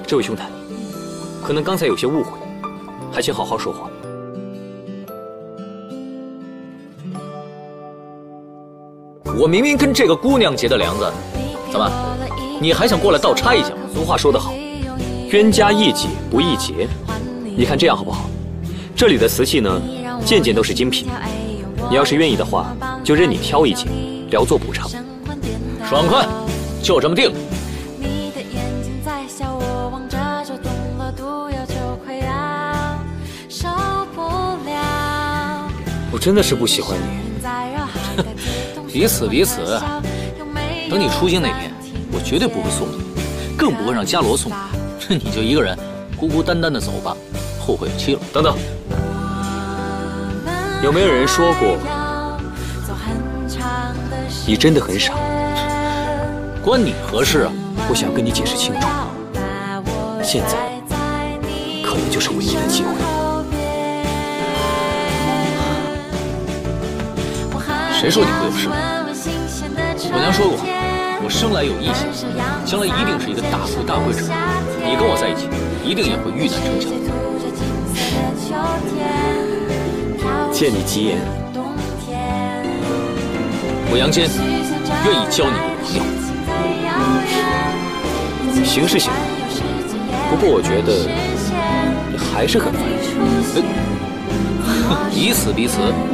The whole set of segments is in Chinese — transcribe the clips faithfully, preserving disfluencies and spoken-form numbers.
这位兄台，可能刚才有些误会，还请好好说话。我明明跟这个姑娘结的梁子，怎么，你还想过来倒插一脚？俗话说得好，冤家宜解不宜结。你看这样好不好？这里的瓷器呢，件件都是精品。你要是愿意的话，就任你挑一件，聊作补偿。爽快，就这么定了。我真的是不喜欢你。 彼此彼此。等你出京那天，我绝对不会送你，更不会让伽罗送你。你就一个人孤孤单单的走吧，后会有期了。 等等，有没有人说过你真的很傻？ 关你何事啊？ 我想跟你解释清楚，现在可能就是唯一的机会。 谁说你会有事？我娘说过，我生来有异象，将来一定是一个大富大贵者。你跟我在一起，一定也会遇难成强。 借你吉言， 我杨坚愿意交你为朋友。 行是行，不过我觉得你还是很烦人。 彼此彼此。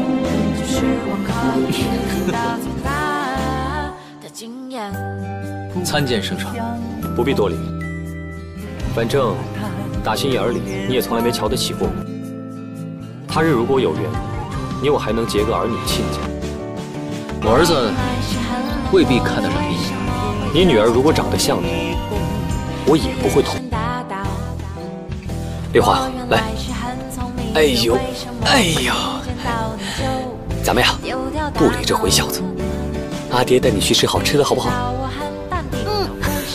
参见圣上。 不必多礼，反正打心眼里你也从来没瞧得起过我。他日如果有缘，你我还能结个儿女亲家。 我儿子未必看得上你女儿， 你女儿如果长得像你，我也不会同意。丽华，来。哎呦，哎呦，咱们呀，不理这混小子。阿爹带你去吃好吃的，好不好？ 嗯。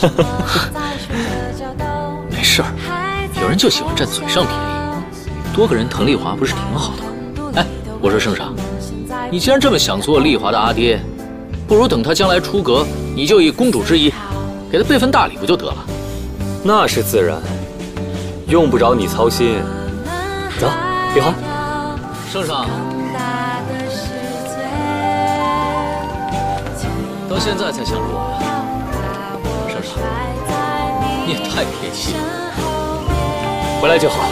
没事儿，有人就喜欢占嘴上便宜，多个人疼丽华不是挺好的吗？哎，我说圣上，你既然这么想做丽华的阿爹，不如等她将来出阁，你就以公主之谊，给她备份大礼不就得了？ 那是自然，用不着你操心。走，丽华。 圣上。到现在才想着我呀，圣上，你也太撇气了。 回来就好。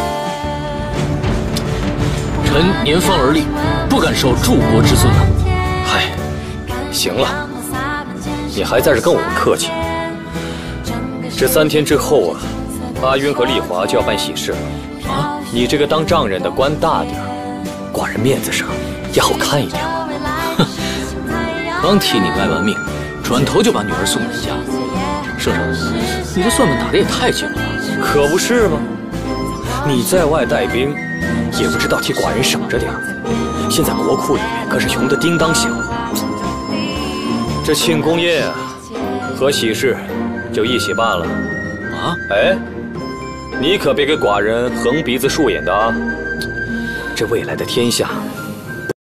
臣年方而立，不敢受柱国之尊啊。 嗨，行了，你还在这跟我客气？这三天之后啊，阿晕和丽华就要办喜事了。 啊， 你这个当丈人的官大点儿，寡人面子上也好看一点嘛。 刚替你卖完命，转头就把女儿送人家。圣上，你这算盘打得也太紧了吧？ 可不是吗？你在外带兵，也不知道替寡人省着点儿。现在国库里面可是穷得叮当响。这庆功宴啊，和喜事就一起办了。 啊？ 哎，你可别给寡人横鼻子竖眼的啊！这未来的天下